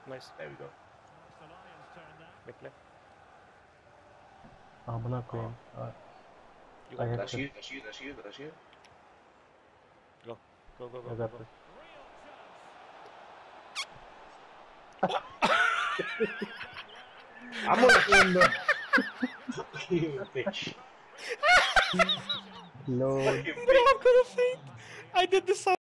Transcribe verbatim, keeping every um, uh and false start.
Nice. There we go. Make play. Amına koyayım. Aa, You I got have That's to. you, that's you, that's you, that's you. Go. Go, go, go, I go, got go. this. I'm on the fucking bitch. Lord. Bro, I'm gonna faint. I did this so